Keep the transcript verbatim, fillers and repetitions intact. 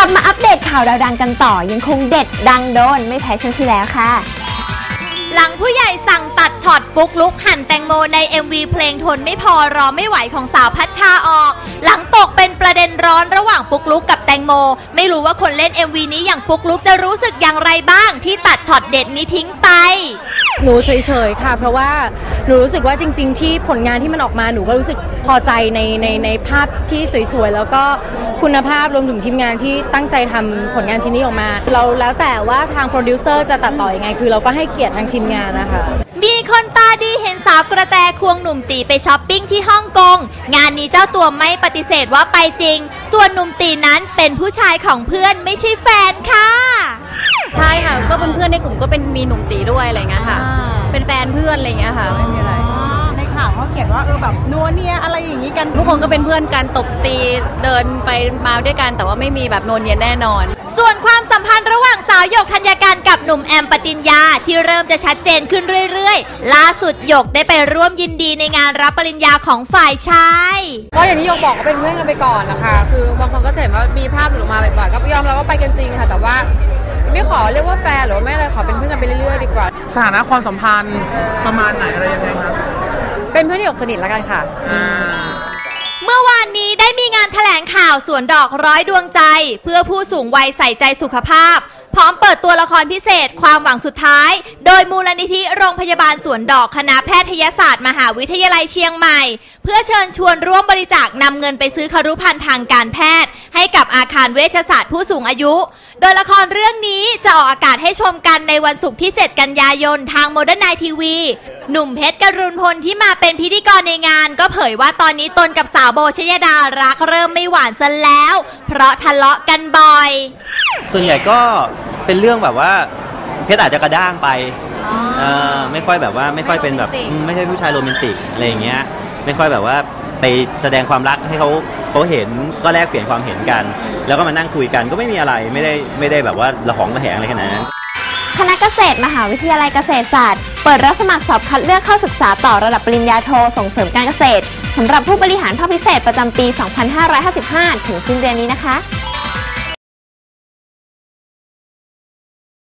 บมาอัปเดตข่าวดาวดังกันต่อยังคงเด็ดดังโดนไม่แพ้ช่วงที่แล้วค่ะหลังผู้ใหญ่สั่งตัดช็อตปุ๊กลุกหั่นแตงโมใน เอ็ม วี เพลงทนไม่พอรอไม่ไหวของสาวพัชชาออกหลังตกเป็นประเด็นร้อนระหว่างปุ๊กลุกกับแตงโมไม่รู้ว่าคนเล่น เอ็ม วี นี้อย่างปุ๊กลุกจะรู้สึกอย่างไรบ้างที่ตัดช็อตเด็ดนี้ทิ้งไปหนูเฉยๆค่ะเพราะว่าหนูรู้สึกว่าจริงๆที่ผลงานที่มันออกมาหนูก็รู้สึกพอใจในในในภาพที่สวยๆแล้วก็คุณภาพรวมถึงทีมงานที่ตั้งใจทำผลงานชิ้นนี้ออกมาเราแล้วแต่ว่าทางโปรดิวเซอร์จะตัดต่อยังไงคือเราก็ให้เกียรติทางทีมงานนะคะมีคนตาดีเห็นสาวกระแตควงหนุ่มตีไปช้อปปิ้งที่ฮ่องกงงานนี้เจ้าตัวไม่ปฏิเสธว่าไปจริงส่วนหนุ่มตีนั้นเป็นผู้ชายของเพื่อนไม่ใช่แฟนค่ะใช่ค่ะก็เป็นเพื่อนในกลุ่มก็เป็นมีหนุ่มตีด้วยอะไรเงี้ยค่ะเป็นแฟนเพื่อนอะไรเงี้ยค่ะไม่มีอะไรในข่าวเขาเขียนว่าเออแบบนัวเนียอะไรอย่างนี้กันทุกคนก็เป็นเพื่อนกันตบตีเดินไปมาด้วยกันแต่ว่าไม่มีแบบนัวเนียแน่นอนส่วนความสัมพันธ์ระหว่างสาวหยกธัญการกับหนุ่มแอมปติญญาที่เริ่มจะชัดเจนขึ้นเรื่อยๆล่าสุดหยกได้ไปร่วมยินดีในงานรับปริญญาของฝ่ายชายก็อย่างที่หยกบอกก็เป็นเพื่อนกันไปก่อนนะคะคือบางคนก็จะเห็นว่ามีภาพหลุดมาบ่อยๆก็ยอมรับว่าไปกันจริงค่ะแต่ว่าไม่ขอเรียกว่าแฟนหรือไม่อะไรขอเป็นเพื่อนกันไปเรื่อยๆดีกว่าสถานะความสัมพันธ์ประมาณไหนอะไรยังไงครับเป็นเพื่อนที่หยกสนิทแล้วกันค่ะเมื่อวานนี้ได้มีงานแถลงข่าวสวนดอกร้อยดวงใจเพื่อผู้สูงวัยใส่ใจสุขภาพพร้อมเปิดตัวละครพิเศษความหวังสุดท้ายโดยมูลนิธิโรงพยาบาลสวนดอกคณะแพทยศาสตร์มหาวิทยาลัยเชียงใหม่เพื่อเชิญชวนร่วมบริจาคนำเงินไปซื้อครุภัณฑ์ทางการแพทย์ให้กับอาคารเวชศาสตร์ผู้สูงอายุโดยละครเรื่องนี้จะออกอากาศให้ชมกันในวันศุกร์ที่เจ็ดกันยายนทางโมเดิร์นไนท์ทีวีหนุ่มเพชรกรุณพลที่มาเป็นพิธีกรในงานก็เผยว่าตอนนี้ตนกับสาวโบชยดารักเริ่มไม่หวานซะแล้วเพราะทะเลาะกันบ่อยส่วนใหญ่ก็เป็นเรื่องแบบว่าเพชรอาจจะกระด้างไปเออไม่ค่อยแบบว่าไม่ค่อยเป็นแบบไม่ใช่ผู้ชายโรแมนติกอะไรอย่างเงี้ยไม่ค่อยแบบว่าไปแสดงความรักให้เขาเขาเห็นก็แลกเปลี่ยนความเห็นกันแล้วก็มานั่งคุยกันก็ไม่มีอะไรไม่ได้ไม่ได้แบบว่าระหองระแหงอะไรขนาดนั้นคณะเกษตรมหาวิทยาลัยเกษตรศาสตร์เปิดรับสมัครสอบคัดเลือกเข้าศึกษาต่อระดับปริญญาโทส่งเสริมการเกษตรสำหรับผู้บริหารภาคพิเศษประจำปี สองพันห้าร้อยห้าสิบห้า ถึงสิ้นเดือนนี้นะคะ